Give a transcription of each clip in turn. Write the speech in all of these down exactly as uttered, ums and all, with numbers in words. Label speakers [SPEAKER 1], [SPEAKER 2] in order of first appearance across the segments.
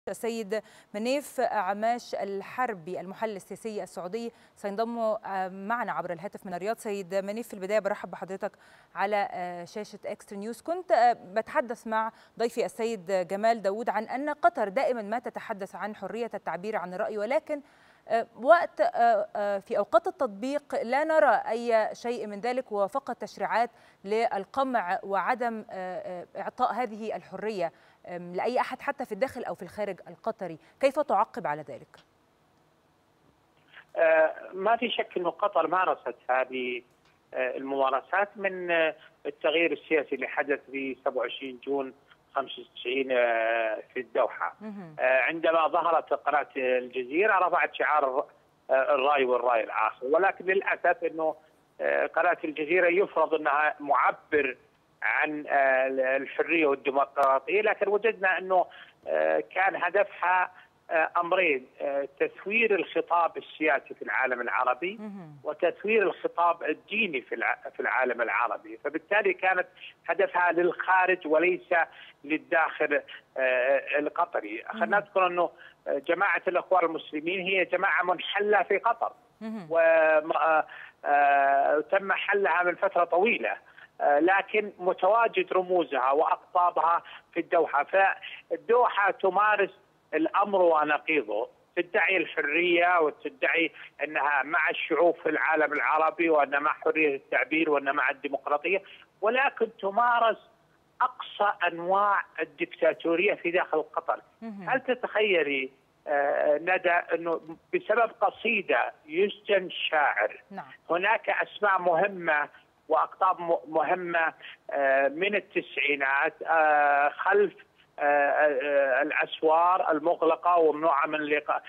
[SPEAKER 1] السيد منيف عماش الحربي المحلل السياسي السعودي سينضم معنا عبر الهاتف من الرياض. سيد منيف، في البداية برحب بحضرتك على شاشة إكسترا نيوز. كنت بتحدث مع ضيفي السيد جمال داود عن أن قطر دائما ما تتحدث عن حرية التعبير عن الرأي، ولكن وقت في أوقات التطبيق لا نرى أي شيء من ذلك، وفقط تشريعات للقمع وعدم إعطاء هذه الحرية لأي أحد حتى في الداخل أو في الخارج القطري. كيف تعقب على ذلك؟
[SPEAKER 2] ما في شك أن قطر مارست هذه الممارسات من التغيير السياسي اللي حدث في سبعة وعشرين جون خمسة وتسعين في الدوحة، عندما ظهرت قناة الجزيرة رفعت شعار الرأي والرأي الآخر، ولكن للأسف أنه قناة الجزيرة يفرض أنها معبر عن الحرية والديمقراطية، لكن وجدنا أنه كان هدفها أمرين: تثوير الخطاب السياسي في العالم العربي وتثوير الخطاب الديني في العالم العربي، فبالتالي كانت هدفها للخارج وليس للداخل القطري. خلينا نذكر أنه جماعة الأخوان المسلمين هي جماعة منحلة في قطر وتم حلها من فترة طويلة، لكن متواجد رموزها وأقطابها في الدوحة. فالدوحة تمارس الأمر ونقيضه، تدعي الحرية وتدعي أنها مع الشعوب في العالم العربي وأنها مع حرية التعبير وأنها مع الديمقراطية، ولكن تمارس أقصى أنواع الدكتاتورية في داخل قطر. هل تتخيلي آه ندى أنه بسبب قصيدة يسجن شاعر؟
[SPEAKER 1] نعم.
[SPEAKER 2] هناك أسماء مهمة وأقطاب مهمة آه من التسعينات آه خلف الأسوار المغلقة وممنوعة من اللقاء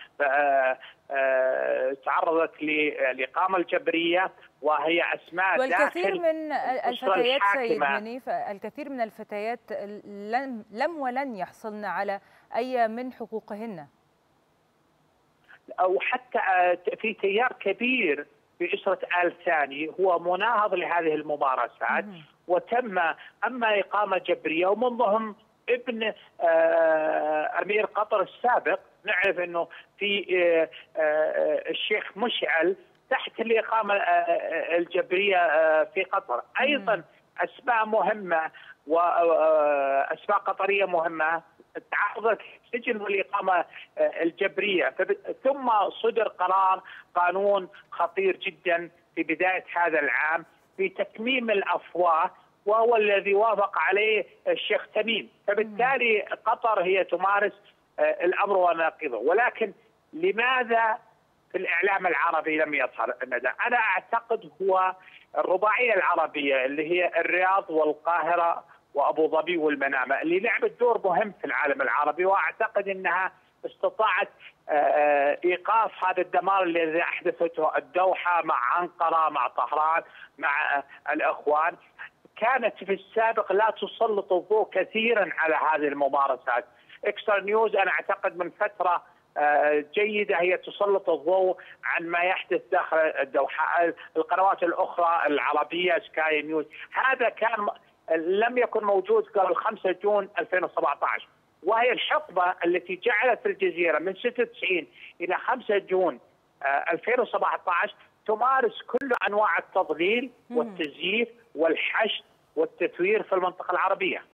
[SPEAKER 2] تعرضت للإقامة الجبرية، وهي أسماء
[SPEAKER 1] والكثير
[SPEAKER 2] داخل
[SPEAKER 1] من الفتيات سيد منيف، الكثير من الفتيات لم لم ولن يحصلن على أي من حقوقهن،
[SPEAKER 2] أو حتى في تيار كبير بأسرة آل ثاني هو مناهض لهذه الممارسات، وتم أما إقامة جبرية ومن ضمنهم ابن امير قطر السابق. نعرف انه في الشيخ مشعل تحت الاقامه الجبريه في قطر، ايضا اسماء مهمه واسماء قطريه مهمه تعرضت للسجن والاقامه الجبريه. ثم صدر قرار قانون خطير جدا في بدايه هذا العام في تكميم الافواه، وهو الذي وافق عليه الشيخ تميم. فبالتالي قطر هي تمارس الأمر وناقضه. ولكن لماذا في الإعلام العربي لم يظهر الندى؟ أنا أعتقد هو الرباعية العربية اللي هي الرياض والقاهرة وأبو ظبي والمنامة اللي لعبت دور مهم في العالم العربي، وأعتقد أنها استطاعت إيقاف هذا الدمار الذي أحدثته الدوحة مع أنقرة مع طهران مع الإخوان. كانت في السابق لا تسلط الضوء كثيرا على هذه الممارسات. إكسترا نيوز أنا أعتقد من فترة جيدة هي تسلط الضوء عن ما يحدث داخل الدوحة. القنوات الأخرى العربية سكاي نيوز هذا كان لم يكن موجود قبل خمسة جون ألفين وسبعة عشر، وهي الحقبة التي جعلت الجزيرة من ستة وتسعين إلى خمسة جون ألفين وسبعة عشر تمارس كل أنواع التضليل والتزييف والحشد والتثوير في المنطقة العربية.